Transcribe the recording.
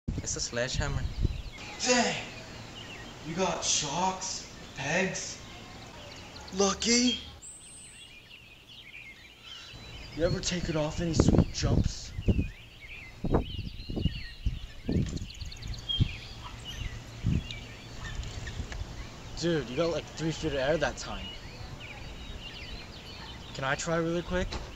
It's a sledgehammer. Dang! You got shocks, pegs. Lucky. You ever taken off any sweet jumps? Dude, you got like 3 feet of air that time. Can I try really quick?